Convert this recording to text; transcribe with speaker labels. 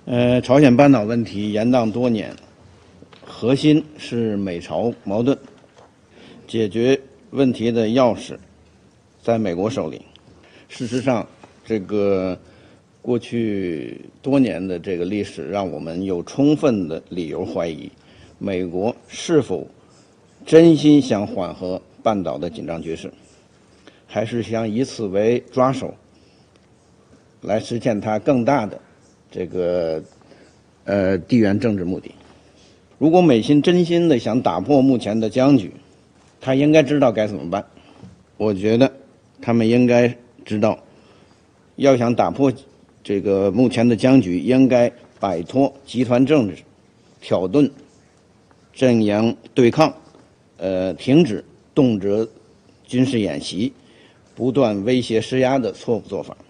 Speaker 1: 朝鲜半岛问题延宕多年，核心是美朝矛盾，解决问题的钥匙在美国手里。事实上，这个过去多年的这个历史，让我们有充分的理由怀疑，美国是否真心想缓和半岛的紧张局势，还是想以此为抓手，来实现它更大的这个地缘政治目的。如果美心真心的想打破目前的僵局，他应该知道该怎么办。我觉得他们应该知道，要想打破这个目前的僵局，应该摆脱集团政治、挑衅、阵营对抗，停止动辄军事演习、不断威胁施压的错误做法。